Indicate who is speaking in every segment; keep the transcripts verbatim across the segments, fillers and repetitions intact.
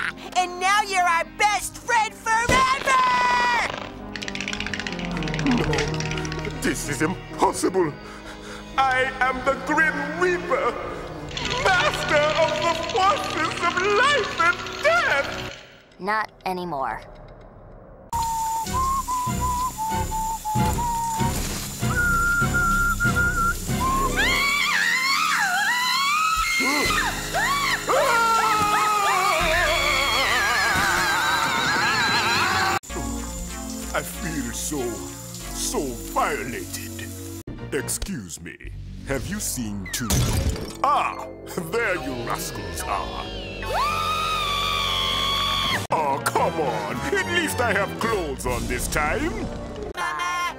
Speaker 1: And now you're our best friend forever!
Speaker 2: No, this is impossible. I am the Grim Reaper, master of the forces of life and death!
Speaker 3: Not anymore.
Speaker 2: I feel so, so violated. Excuse me, have you seen two? Ah, there you rascals are. Oh, come on. At least I have clothes on this time.
Speaker 1: Mama!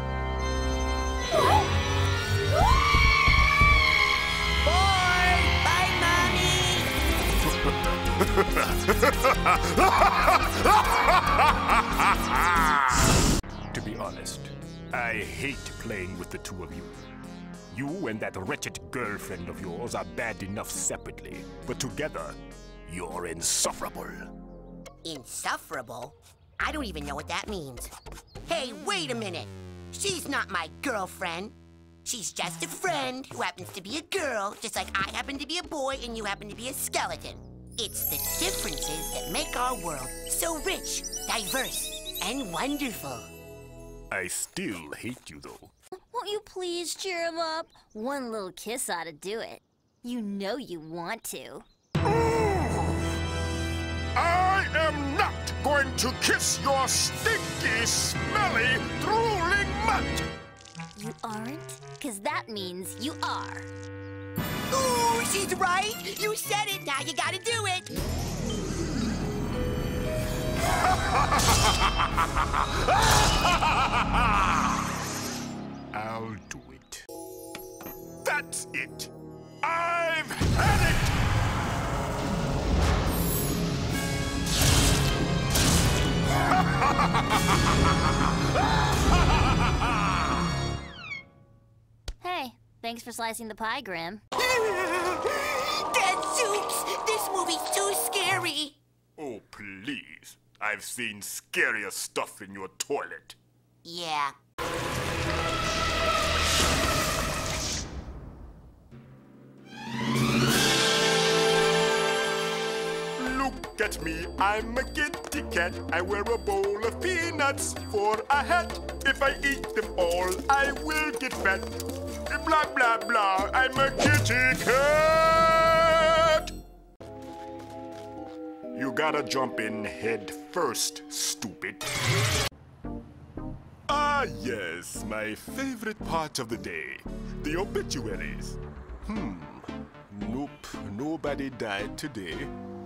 Speaker 1: Boy! Bye, Mommy!
Speaker 2: To be honest, I hate playing with the two of you. You and that wretched girlfriend of yours are bad enough separately, but together, you're insufferable.
Speaker 1: Insufferable? I don't even know what that means. Hey, wait a minute. She's not my girlfriend. She's just a friend who happens to be a girl, just like I happen to be a boy and you happen to be a skeleton. It's the differences that make our world so rich, diverse, and wonderful.
Speaker 2: I still hate you, though.
Speaker 3: Won't you please cheer him up? One little kiss ought to do it. You know you want to.
Speaker 2: I am not going to kiss your stinky, smelly, drooling mutt!
Speaker 3: You aren't? Because that means you are.
Speaker 1: Ooh, she's right! You said it, now you gotta do it!
Speaker 2: I'll do it. That's it! I've had it!
Speaker 3: Hey, thanks for slicing the pie, Grim.
Speaker 1: Gadzooks! This movie's too scary!
Speaker 2: Oh, please. I've seen scarier stuff in your toilet.
Speaker 1: Yeah.
Speaker 2: Look at me, I'm a kitty cat. I wear a bowl of peanuts for a hat. If I eat them all, I will get fat. Blah, blah, blah, I'm a kitty cat! You gotta jump in head first, stupid. Ah, yes, my favorite part of the day. The obituaries. Hmm. Nope, nobody died today.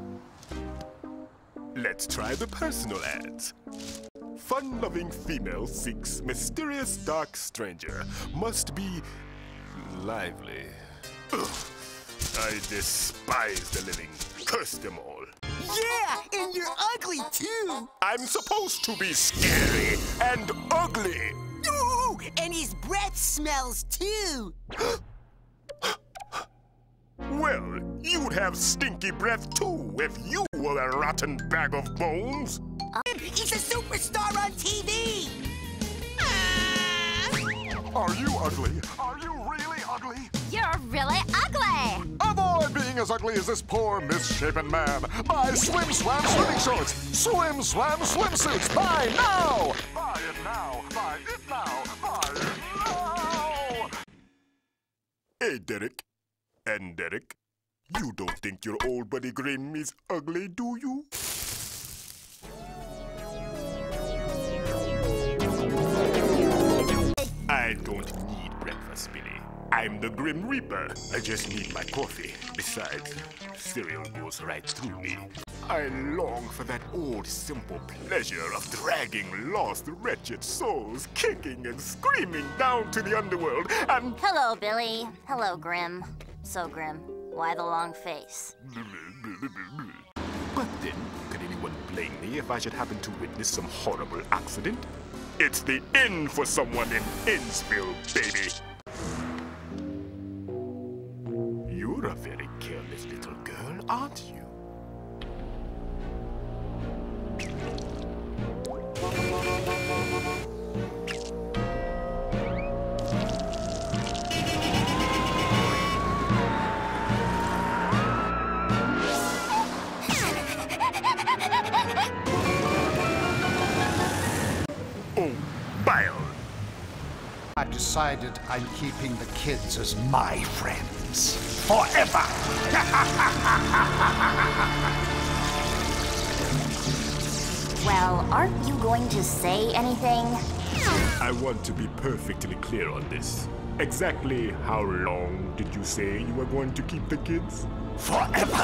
Speaker 2: Let's try the personal ads. Fun-loving female seeks mysterious dark stranger. Must be lively. Ugh. I despise the living. Curse them all.
Speaker 1: Yeah, and you're ugly too!
Speaker 2: I'm supposed to be scary and ugly.
Speaker 1: Ooh, and his breath smells too!
Speaker 2: Well, you'd have stinky breath too if you were a rotten bag of bones.
Speaker 1: He's a superstar on T V!
Speaker 4: Are you ugly? Are you really ugly?
Speaker 3: You're really ugly!
Speaker 4: Avoid being as ugly as this poor, misshapen man. Buy Swim Swam swimming shorts. Swim Swam swimsuits. Buy now! Buy it now. Buy it now. Buy it now!
Speaker 2: Hey, Derek. And Derek, you don't think your old buddy Grim is ugly, do you? I don't need breakfast, Billy. I'm the Grim Reaper. I just need my coffee. Besides, cereal goes right through me. I long for that old simple pleasure of dragging lost, wretched souls, kicking and screaming down to the underworld and...
Speaker 3: Hello, Billy. Hello, Grim. So, Grim, why the long face?
Speaker 2: But then, could anyone blame me if I should happen to witness some horrible accident? It's the end for someone in Innsville, baby! You're a very careless little girl, aren't you? Oh, bile.
Speaker 5: I've decided I'm keeping the kids as my friends. Forever!
Speaker 3: Well, aren't you going to say anything?
Speaker 2: I want to be perfectly clear on this. Exactly how long did you say you were going to keep the kids?
Speaker 5: Forever!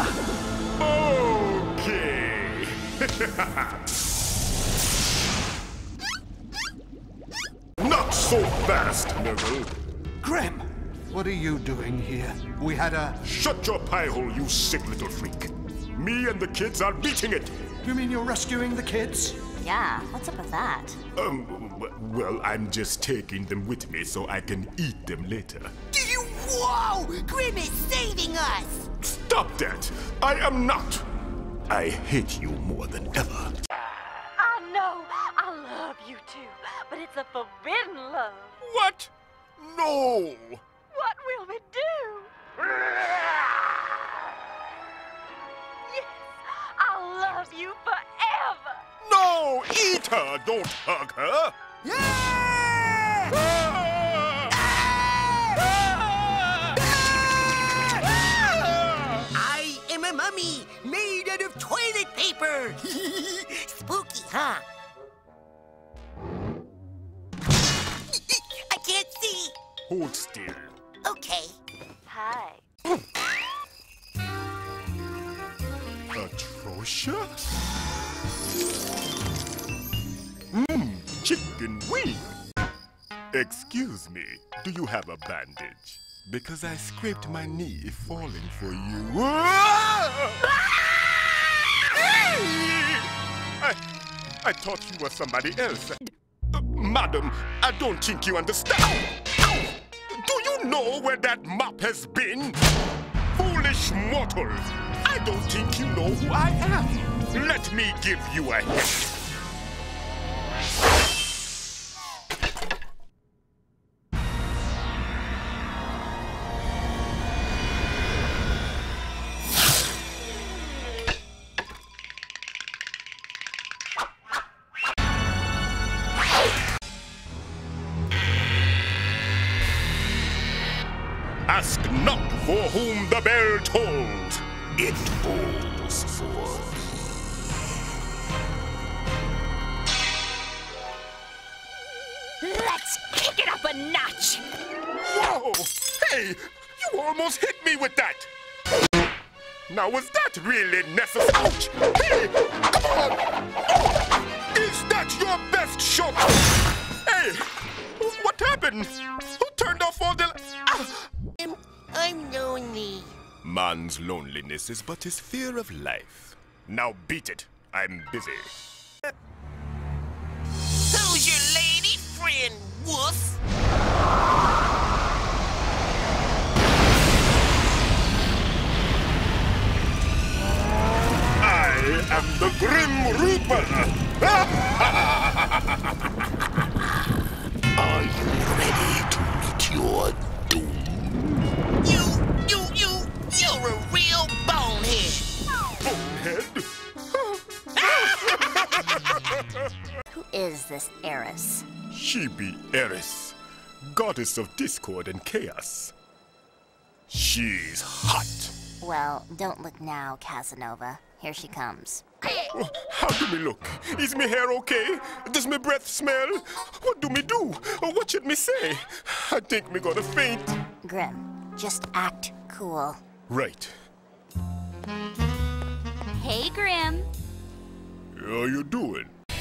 Speaker 2: Okay! Not so fast, Neville!
Speaker 5: Grim! What are you doing here? We had a...
Speaker 2: Shut your pie hole, you sick little freak! Me and the kids are beating it!
Speaker 5: You mean you're rescuing the kids?
Speaker 3: Yeah, what's up with that?
Speaker 2: Um, w- well, I'm just taking them with me so I can eat them later.
Speaker 1: Whoa! Grim is saving us!
Speaker 2: Stop that! I am not! I hate you more than ever.
Speaker 6: I know, I love you too, but it's a forbidden love.
Speaker 2: What? No!
Speaker 6: What will we do? Yes, I'll love you forever.
Speaker 2: No! Eat her! Don't hug her!
Speaker 1: Yeah! I am a mummy made out of toilet paper! Spooky, huh? I can't see!
Speaker 2: Hold still.
Speaker 1: Okay.
Speaker 6: Hi.
Speaker 2: Atrocious? Mmm, chicken wing. Excuse me, do you have a bandage? Because I scraped my knee falling for you. I, I thought you were somebody else. Uh, madam, I don't think you understand. Ow! Ow! Do you know where that mop has been? Foolish mortal! I don't think you know who I am. Let me give you a hint. Ask not for whom the bell tolls. It tolls for
Speaker 6: Let's kick it up a notch.
Speaker 2: Whoa! Hey! You almost hit me with that! Now, was that really necessary? Ouch! Hey! Come on! Oh! Is that your best shot? Hey! What happened? Who turned off all the... Ah!
Speaker 1: I'm, I'm lonely.
Speaker 2: Man's loneliness is but his fear of life. Now beat it. I'm busy.
Speaker 1: Who's your lady friend, Wolf?
Speaker 2: I am the Grim Reaper!
Speaker 4: Are you ready to meet your doom?
Speaker 1: You, you, you, you're a real bonehead.
Speaker 2: Bonehead?
Speaker 3: Who is this heiress?
Speaker 2: She be Eris, goddess of discord and chaos. She's hot.
Speaker 3: Well, don't look now, Casanova. Here she comes.
Speaker 2: How do me look? Is me hair okay? Does me breath smell? What do me do? What should me say? I think me gonna faint.
Speaker 3: Grim, just act cool.
Speaker 2: Right.
Speaker 3: Hey, Grim.
Speaker 2: How you doing?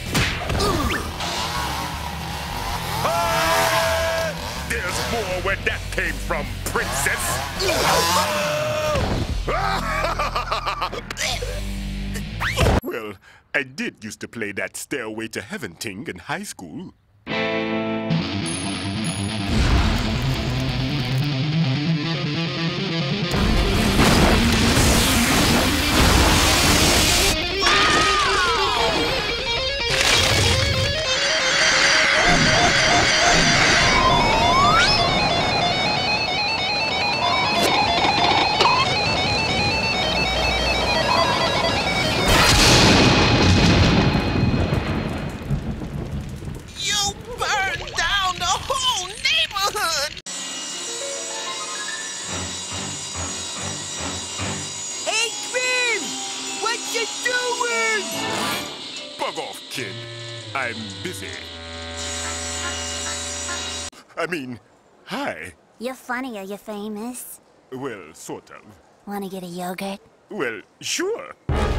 Speaker 2: There's more where that came from, princess! Well, I did used to play that Stairway to Heaven thing in high school.
Speaker 1: You
Speaker 2: doing? Bug off, kid. I'm busy. I mean, hi.
Speaker 3: You're funny, are you famous?
Speaker 2: Well, sort of.
Speaker 3: Wanna get a yogurt?
Speaker 2: Well, sure.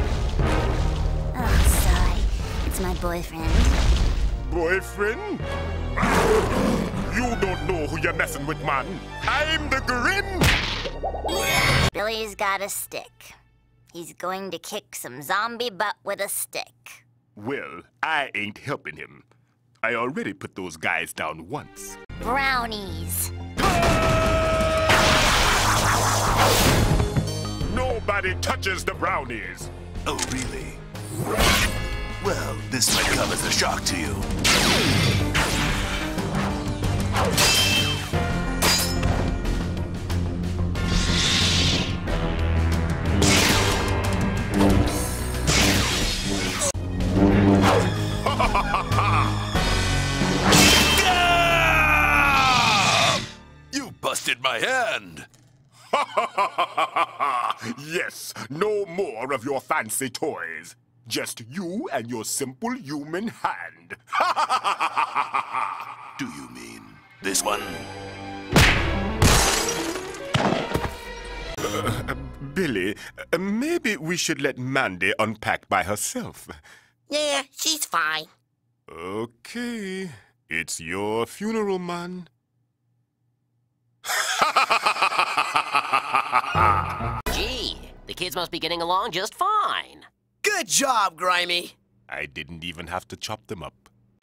Speaker 3: Oh, sorry. It's my boyfriend.
Speaker 2: Boyfriend? You don't know who you're messing with, man. I'm the Grim.
Speaker 3: Billy's got a stick. He's going to kick some zombie butt with a stick.
Speaker 2: Well, I ain't helping him. I already put those guys down once.
Speaker 3: Brownies.
Speaker 2: Nobody touches the brownies.
Speaker 7: Oh, really? Well, this might come as a shock to you. You busted my hand!
Speaker 2: Yes, no more of your fancy toys. Just you and your simple human hand.
Speaker 7: Do you mean this one?
Speaker 2: Uh, Billy, uh, maybe we should let Mandy unpack by herself.
Speaker 1: Yeah, she's fine.
Speaker 2: Okay, it's your funeral, man.
Speaker 8: Gee, the kids must be getting along just fine.
Speaker 9: Good job, Grimy.
Speaker 2: I didn't even have to chop them up.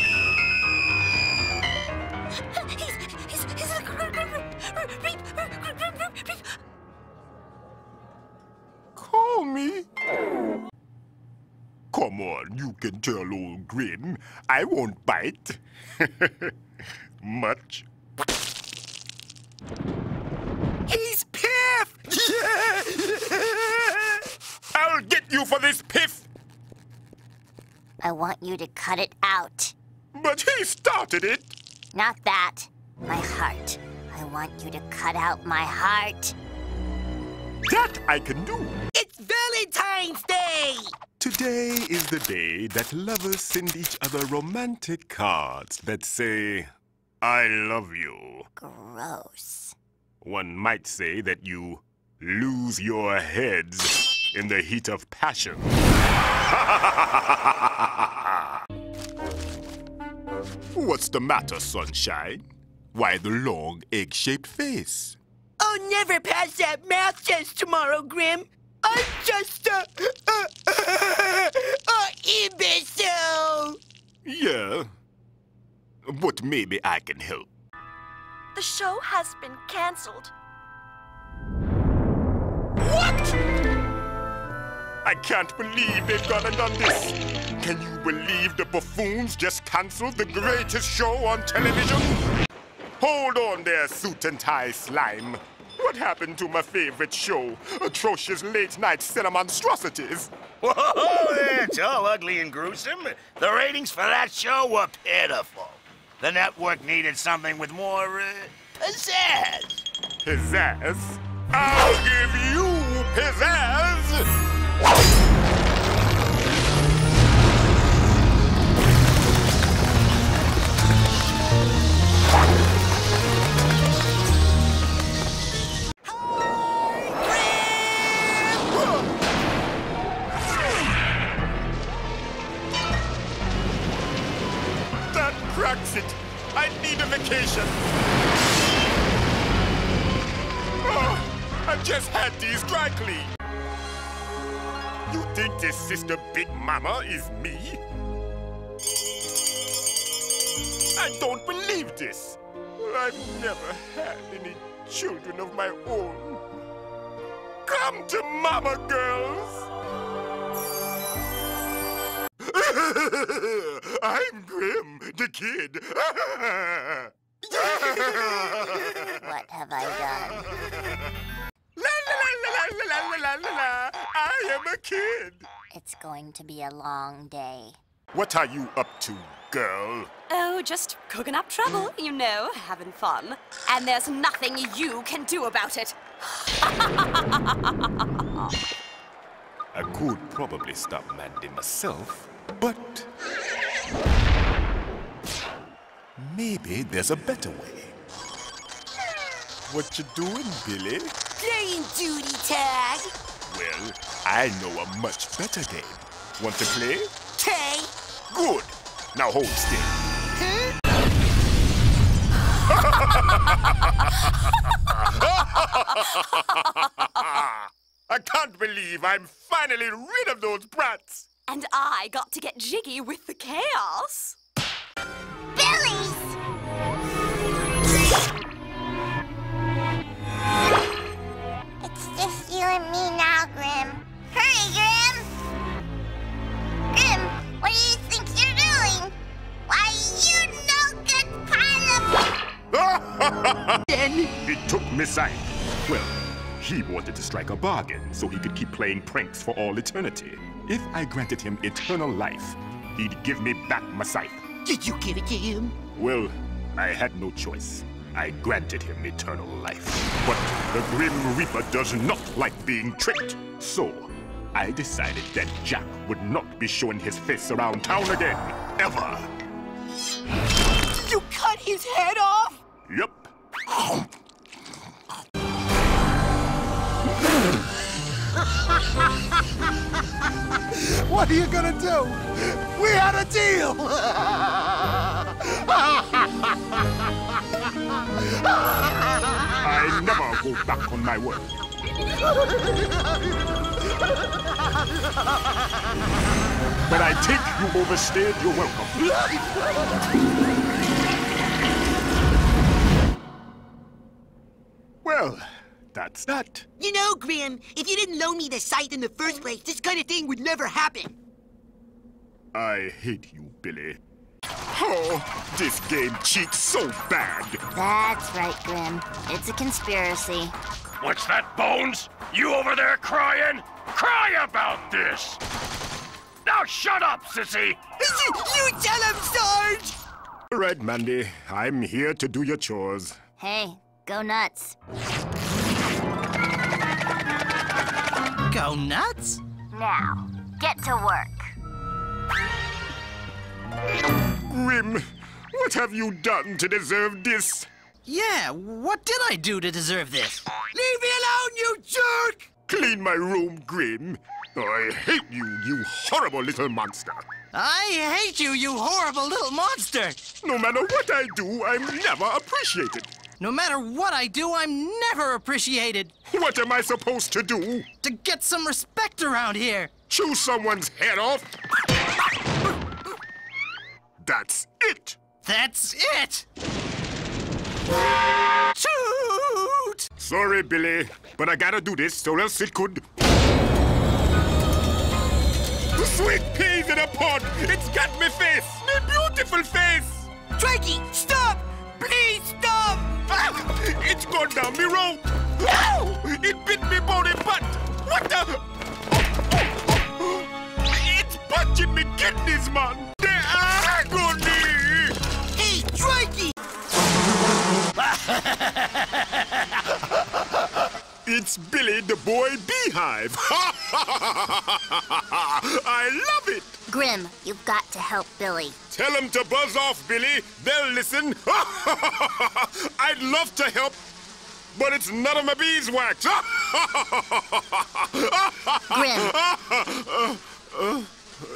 Speaker 2: Call me. Come on, you can tell old Grim. I won't bite. Much. He's Piff! I'll get you for this, Piff!
Speaker 3: I want you to cut it out.
Speaker 2: But he started it!
Speaker 3: Not that. My heart. I want you to cut out my heart.
Speaker 2: That I can do.
Speaker 1: It's Valentine's Day!
Speaker 2: Today is the day that lovers send each other romantic cards that say, I love you.
Speaker 3: Gross.
Speaker 2: One might say that you lose your heads in the heat of passion. What's the matter, sunshine? Why the long egg-shaped face?
Speaker 1: Oh, never pass that math test tomorrow, Grim. I'm just a... a, a, a imbecile.
Speaker 2: Yeah, but maybe I can help.
Speaker 6: The show has been cancelled.
Speaker 2: What? I can't believe they've gone and done this. Can you believe the buffoons just canceled the greatest show on television? Hold on there, suit and tie slime. What happened to my favorite show? Atrocious late-night cinema monstrosities.
Speaker 10: Whoa, it's all ugly and gruesome. The ratings for that show were pitiful. The network needed something with more, uh, pizzazz.
Speaker 2: Pizzazz? I'll give you pizzazz! That cracks it. I need a vacation. Oh, I've just had these dry clean. You think this Sister Big Mama is me? I don't believe this. I've never had any children of my own. Come to Mama, girls. I'm Grim, the kid.
Speaker 3: What have I done?
Speaker 2: La la la la la la la la la. I am a kid.
Speaker 3: It's going to be a long day.
Speaker 2: What are you up to, girl?
Speaker 6: Oh, just cooking up trouble, you know, having fun. And there's nothing you can do about it.
Speaker 2: I could probably stop Mandy myself, but maybe there's a better way. What you doing, Billy?
Speaker 1: Playing duty tag.
Speaker 2: Well, I know a much better game. Want to play?
Speaker 1: Tay.
Speaker 2: Good. Now hold still.
Speaker 1: Huh?
Speaker 2: I can't believe I'm finally rid of those brats.
Speaker 6: And I got to get jiggy with the chaos.
Speaker 3: Billy's! It's just you and me now, Grim. Hurry, Grim! Grim, what do you think you're doing? Why, you no-good pile of...
Speaker 2: It took me sight. Well, he wanted to strike a bargain so he could keep playing pranks for all eternity. If I granted him eternal life, he'd give me back my scythe.
Speaker 1: Did you give it to him?
Speaker 2: Well, I had no choice. I granted him eternal life. But the Grim Reaper does not like being tricked. So, I decided that Jack would not be showing his face around town again. Ever.
Speaker 1: You cut his head off?
Speaker 2: Yep.
Speaker 5: What are you gonna do? We had a deal!
Speaker 2: I never go back on my word. But I think you overstayed your welcome. Well, that's that.
Speaker 1: You know, Grim, if you didn't loan me the scythe in the first place, this kind of thing would never happen.
Speaker 2: I hate you, Billy. Oh, this game cheats so bad.
Speaker 3: That's right, Grim. It's a conspiracy.
Speaker 10: What's that, Bones? You over there crying? Cry about this! Now shut up, sissy!
Speaker 1: You tell him, Sarge!
Speaker 2: All right, Mandy. I'm here to do your chores.
Speaker 3: Hey, go nuts.
Speaker 9: Go nuts?
Speaker 3: Now, get to work.
Speaker 2: Grim, what have you done to deserve this?
Speaker 9: Yeah, what did I do to deserve this?
Speaker 1: Leave me alone, you jerk!
Speaker 2: Clean my room, Grim. I hate you, you horrible little monster.
Speaker 9: I hate you, you horrible little monster!
Speaker 2: No matter what I do, I'm never appreciated.
Speaker 9: No matter what I do, I'm never appreciated.
Speaker 2: What am I supposed to do?
Speaker 9: To get some respect around here.
Speaker 2: Chew someone's head off? That's it!
Speaker 9: That's it! Toot!
Speaker 2: Sorry, Billy, but I gotta do this or else it could... Sweet peas in a pod! It's got me face! Me beautiful face!
Speaker 1: Frankie, stop! Please stop!
Speaker 2: Ah, it's gone down me rope! Ow! It bit me bony butt! What the... It's punching me kidneys, man! The agony!
Speaker 1: Hey, Frankie!
Speaker 2: It's Billy the Boy Beehive! I love it!
Speaker 3: Grim, you've got to help Billy.
Speaker 2: Tell them to buzz off, Billy. They'll listen. I'd love to help, but it's none of my beeswax.
Speaker 3: Grim.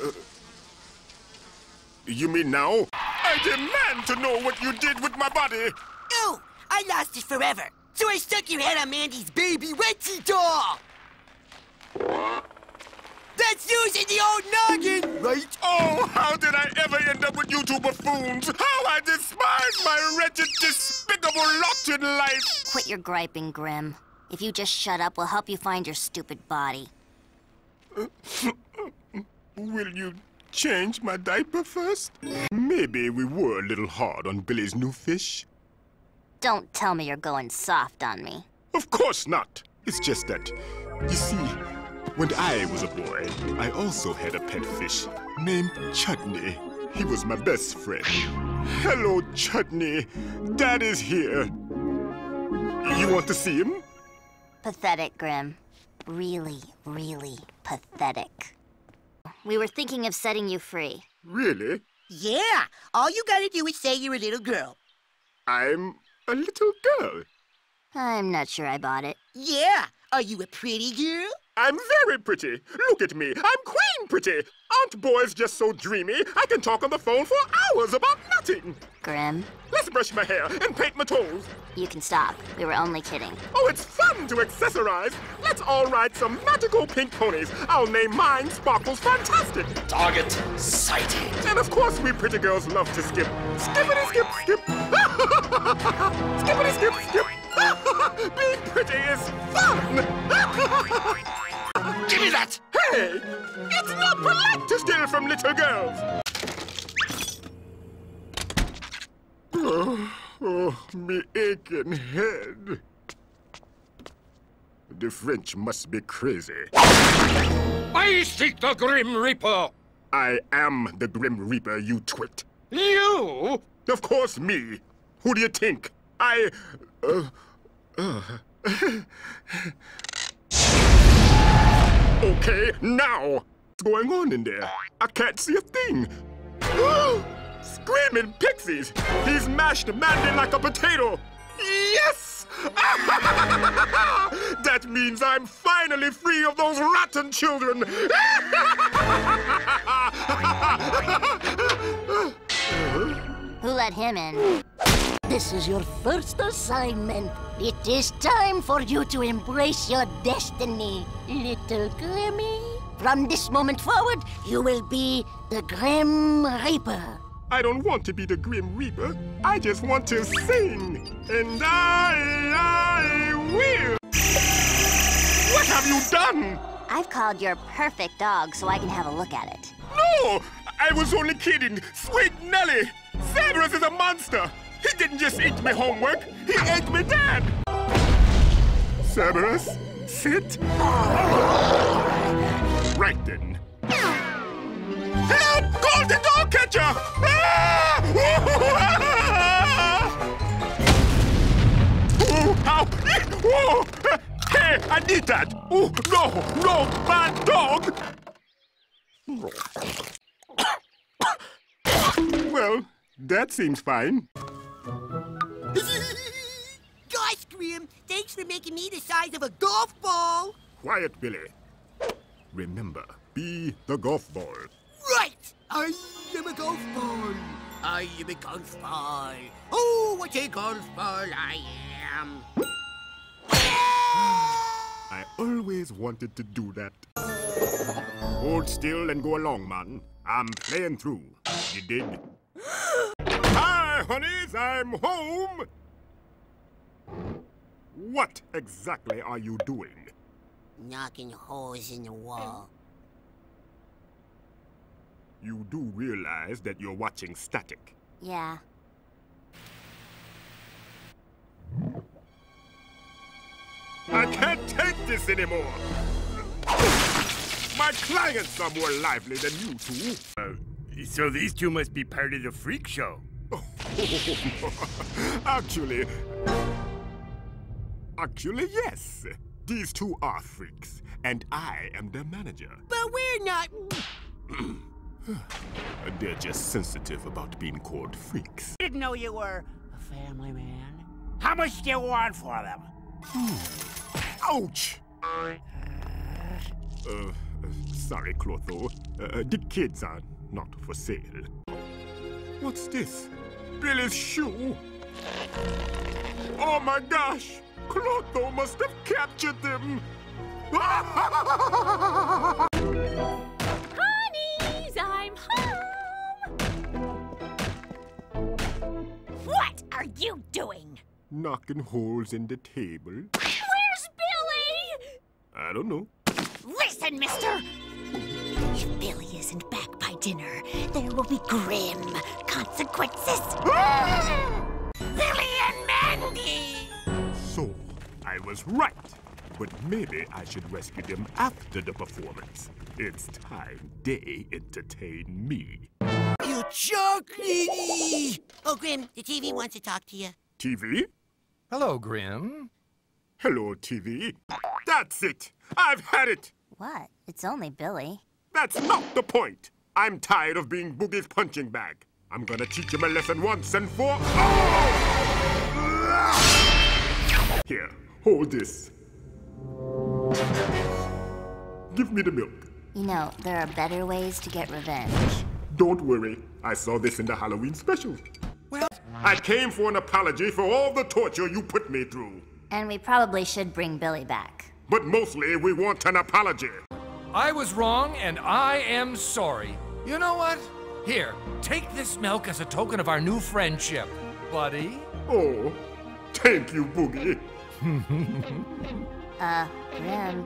Speaker 2: You mean now? I demand to know what you did with my body.
Speaker 1: Oh, I lost it forever. So I stuck your head on Mandy's baby Wetsy doll. That's using the old noggin, right?
Speaker 2: Oh, how did I ever end up with you two buffoons? How I despise my wretched, despicable lot in life.
Speaker 3: Quit your griping, Grim. If you just shut up, we'll help you find your stupid body.
Speaker 2: Will you change my diaper first? Maybe we were a little hard on Billy's new fish.
Speaker 3: Don't tell me you're going soft on me.
Speaker 2: Of course not. It's just that, you see, when I was a boy, I also had a pet fish named Chutney. He was my best friend. Hello, Chutney. Dad is here. You want to see him?
Speaker 3: Pathetic, Grim. Really, really pathetic. We were thinking of setting you free.
Speaker 2: Really?
Speaker 1: Yeah, all you gotta do is say you're a little girl.
Speaker 2: I'm a little girl.
Speaker 3: I'm not sure I bought it.
Speaker 1: Yeah, are you a pretty girl?
Speaker 2: I'm very pretty. Look at me. I'm queen pretty. Aren't boys just so dreamy? I can talk on the phone for hours about nothing.
Speaker 3: Grim,
Speaker 2: Let's brush my hair and paint my toes.
Speaker 3: you can stop. We were only kidding.
Speaker 2: Oh, it's fun to accessorize. Let's all ride some magical pink ponies. I'll name mine Sparkles Fantastic.
Speaker 7: Target sighted.
Speaker 2: And of course, we pretty girls love to skip. Skippity skip skip. Skippity skip skip. Being pretty is fun.
Speaker 7: Give me that!
Speaker 2: Hey, it's not polite to steal from little girls. Oh, oh, me aching head. The French must be crazy.
Speaker 11: I seek the Grim Reaper!
Speaker 2: I am the Grim Reaper, you twit.
Speaker 11: You?
Speaker 2: Of course, me. Who do you think? I... Uh, uh, okay, now. What's going on in there? I can't see a thing. Screaming pixies! He's mashed Mandy like a potato! Yes! That means I'm finally free of those rotten children!
Speaker 3: Who let him in?
Speaker 12: This is your first assignment. It is time for you to embrace your destiny, little Grimmy. From this moment forward, you will be the Grim Reaper.
Speaker 2: I don't want to be the Grim Reaper. I just want to sing. And I, I will. What have you done?
Speaker 3: I've called your perfect dog so I can have a look at it.
Speaker 2: No! I was only kidding. Sweet Nelly. Cerberus is a monster. He didn't just eat my homework. He ate me dad. Cerberus, sit. Right then. Help! Golden dog catcher! Ah! Oh, ow! Oh! Hey, I need that! Oh, no! No! Bad dog! Well, that seems fine.
Speaker 1: Gosh, Grim, thanks for making me the size of a golf ball.
Speaker 2: Quiet, Billy. Remember, be the golf ball.
Speaker 1: Right! I am a golf ball. I am a golf ball. Oh, what a golf ball I am.
Speaker 2: I always wanted to do that. Hold still and go along, man. I'm playing through. You did? Hi, honeys, I'm home. What exactly are you doing?
Speaker 1: Knocking holes in the wall.
Speaker 2: You do realize that you're watching static.
Speaker 3: Yeah.
Speaker 2: I can't take this anymore. My clients are more lively than you two.
Speaker 11: Uh, so these two must be part of the freak show.
Speaker 2: Actually... Actually, yes. These two are freaks, and I am their manager.
Speaker 1: But we're not...
Speaker 2: They're just sensitive about being called freaks.
Speaker 1: Didn't know you were a family man.
Speaker 10: How much do you want for them?
Speaker 2: Ouch! Uh, uh, sorry, Clotho. Uh, the kids are not for sale. What's this? Billy's shoe? Oh my gosh! Clotho must have captured them!
Speaker 6: Honeys, I'm home! What are you doing?
Speaker 2: Knocking holes in the table.
Speaker 6: Where's Billy?
Speaker 2: I don't know.
Speaker 6: Listen, mister! If Billy isn't back by dinner, there will be grim consequences. Billy and Mandy!
Speaker 2: So, I was right. But maybe I should rescue them after the performance. It's time they entertain me.
Speaker 1: You chocolatey! Oh, Grim, the T V wants to talk to you.
Speaker 2: T V?
Speaker 13: Hello, Grim.
Speaker 2: Hello, T V. That's it! I've had it!
Speaker 6: What? It's only Billy.
Speaker 2: That's not the point. I'm tired of being Boogie's punching bag. I'm gonna teach him a lesson once and for all. Here, hold this. Give me the milk.
Speaker 6: You know, there are better ways to get revenge.
Speaker 2: Don't worry. I saw this in the Halloween special. Well, I came for an apology for all the torture you put me through.
Speaker 6: And we probably should bring Billy back.
Speaker 2: But mostly, we want an apology.
Speaker 11: I was wrong, and I am sorry. You know what? Here, take this milk as a token of our new friendship, buddy.
Speaker 2: Oh, thank you, Boogie.
Speaker 6: uh, Grim.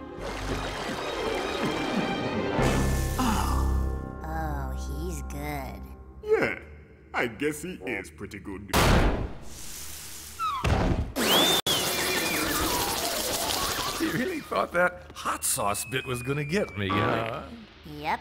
Speaker 6: Oh, he's good.
Speaker 2: Yeah, I guess he is pretty good.
Speaker 11: You really thought that hot sauce bit was gonna get me, huh?
Speaker 6: Yep.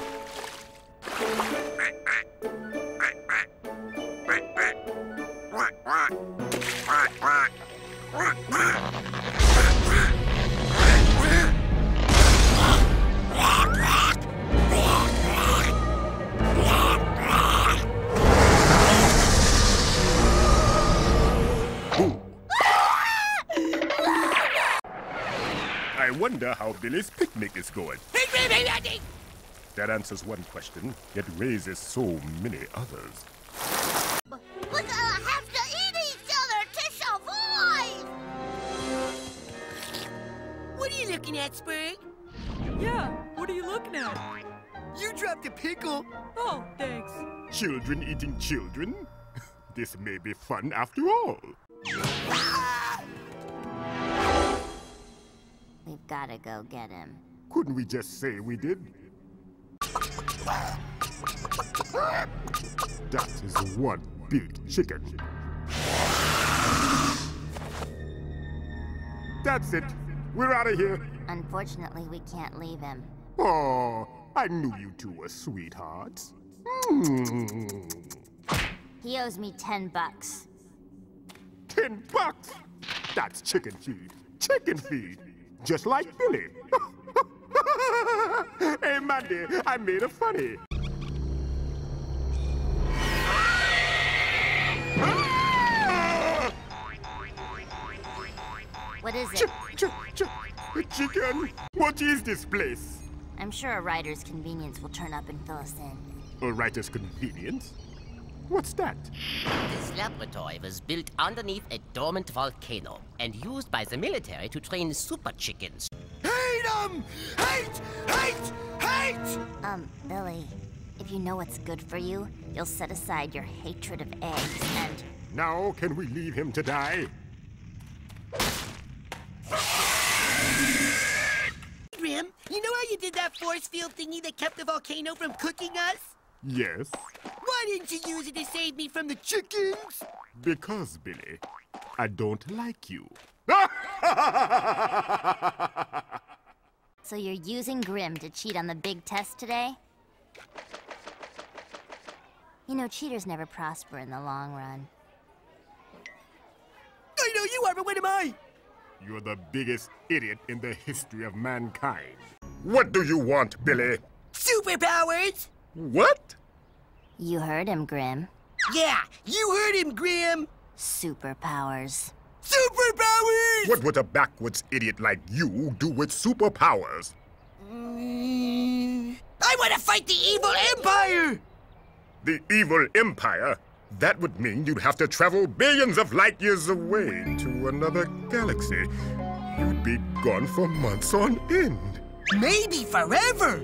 Speaker 2: I wonder how Billy's picnic is going. That answers one question, yet raises so many others.
Speaker 3: We're gonna have to eat each other to survive!
Speaker 1: What are you looking at, Sprig?
Speaker 13: Yeah, what are you looking at?
Speaker 1: You dropped a pickle.
Speaker 13: Oh, thanks.
Speaker 2: Children eating children? This may be fun after all.
Speaker 6: We've gotta go get him.
Speaker 2: Couldn't we just say we did? That is one big chicken. That's it. We're out of here.
Speaker 6: Unfortunately, we can't leave him.
Speaker 2: Oh, I knew you two were sweethearts. Mm.
Speaker 6: He owes me ten bucks.
Speaker 2: Ten bucks? That's chicken feed. Chicken feed. Just like Billy. Hey, Mandy, I made a funny.
Speaker 6: What is it?
Speaker 2: Ch ch ch chicken. What is this place?
Speaker 6: I'm sure a writer's convenience will turn up and fill us in.
Speaker 2: A writer's convenience? What's that?
Speaker 8: This laboratory was built underneath a dormant volcano and used by the military to train super chickens.
Speaker 1: Hate 'em! Hate! Hate! Hate!
Speaker 6: Um, Billy, if you know what's good for you, you'll set aside your hatred of eggs and...
Speaker 2: Now, can we leave him to die?
Speaker 1: Grim, you know how you did that force field thingy that kept the volcano from cooking us?
Speaker 2: Yes.
Speaker 1: Why didn't you use it to save me from the chickens?
Speaker 2: Because, Billy, I don't like you.
Speaker 6: So you're using Grim to cheat on the big test today? You know, cheaters never prosper in the long run.
Speaker 1: I know you are, but what am I?
Speaker 2: You're the biggest idiot in the history of mankind. What do you want, Billy?
Speaker 1: Superpowers!
Speaker 2: What?
Speaker 6: You heard him, Grim.
Speaker 1: Yeah, you heard him, Grim!
Speaker 6: Superpowers.
Speaker 1: Superpowers!
Speaker 2: What would a backwards idiot like you do with superpowers?
Speaker 1: Mm, I want to fight the evil empire!
Speaker 2: The evil empire? That would mean you'd have to travel billions of light years away to another galaxy. You'd be gone for months on end.
Speaker 1: Maybe forever!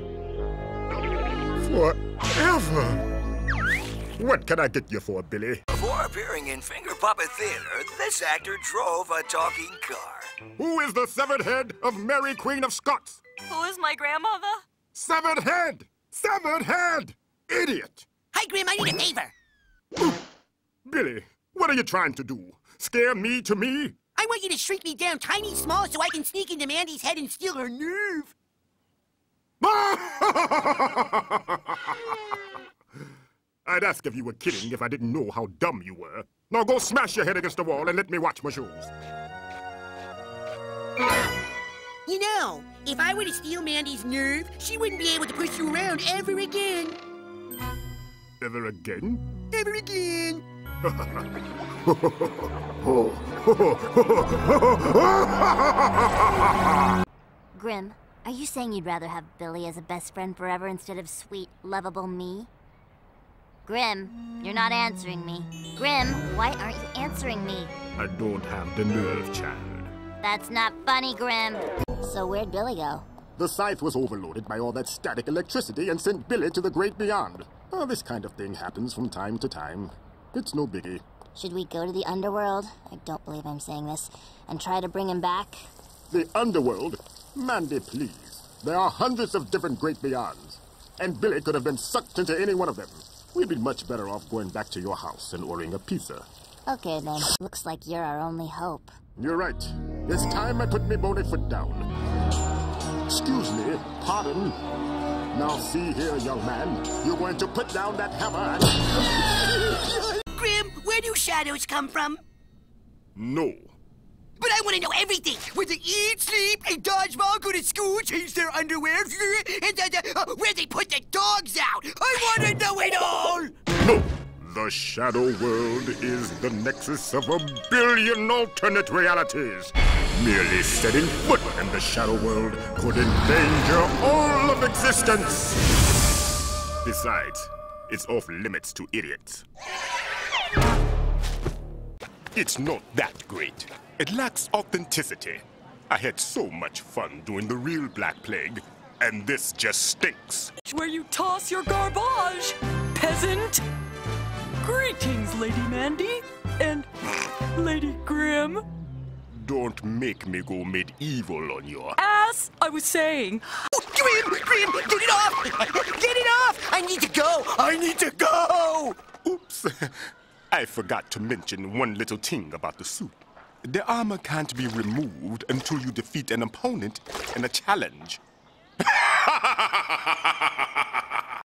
Speaker 2: Forever? What can I get you for, Billy?
Speaker 14: Before appearing in Finger Puppet Theater, this actor drove a talking car.
Speaker 2: Who is the severed head of Mary Queen of Scots?
Speaker 13: Who is my grandmother?
Speaker 2: Severed head! Severed head! Idiot!
Speaker 1: Hi, Grim, I need a favor.
Speaker 2: Billy, what are you trying to do? Scare me to me?
Speaker 1: I want you to shrink me down tiny small so I can sneak into Mandy's head and steal her nerve.
Speaker 2: I'd ask if you were kidding if I didn't know how dumb you were. Now go smash your head against the wall and let me watch my shoes.
Speaker 1: You know, If I were to steal Mandy's nerve, she wouldn't be able to push you around ever again.
Speaker 2: Ever again?
Speaker 1: Ever again.
Speaker 6: Grim, are you saying you'd rather have Billy as a best friend forever instead of sweet, lovable me? Grim, you're not answering me. Grim, why aren't you answering me?
Speaker 2: I don't have the nerve, child.
Speaker 6: That's not funny, Grim. So where'd Billy go?
Speaker 2: The scythe was overloaded by all that static electricity and sent Billy to the great beyond. Oh, this kind of thing happens from time to time. It's no biggie.
Speaker 6: Should we go to the underworld? I don't believe I'm saying this. And try to bring him back?
Speaker 2: The underworld? Mandy, please. There are hundreds of different great beyonds. And Billy could have been sucked into any one of them. We'd be much better off going back to your house and ordering a pizza.
Speaker 6: Okay, then. Looks like you're our only hope.
Speaker 2: You're right. It's time I put me bony foot down. Excuse me, pardon. Now see here, young man. You're going to put down that hammer and...
Speaker 1: Grim, where do shadows come from?
Speaker 2: No.
Speaker 1: But I want to know everything. Where they eat, sleep, and dodgeball, go to school, change their underwear, and uh, uh, where they put the dogs out. I want to know it all.
Speaker 2: No. The Shadow World is the nexus of a billion alternate realities. Merely setting foot in the Shadow World could endanger all of existence. Besides, it's off limits to idiots. It's not that great. It lacks authenticity. I had so much fun doing the real Black Plague, and this just stinks.
Speaker 13: Where you toss your garbage, peasant. Greetings, Lady Mandy and Lady Grim.
Speaker 2: Don't make me go medieval on your
Speaker 13: Ass, I was saying.
Speaker 1: Oh, Grim, Grim, get it off! Get it off! I need to go! I need to go!
Speaker 2: Oops. I forgot to mention one little thing about the suit. The armor can't be removed until you defeat an opponent in a challenge.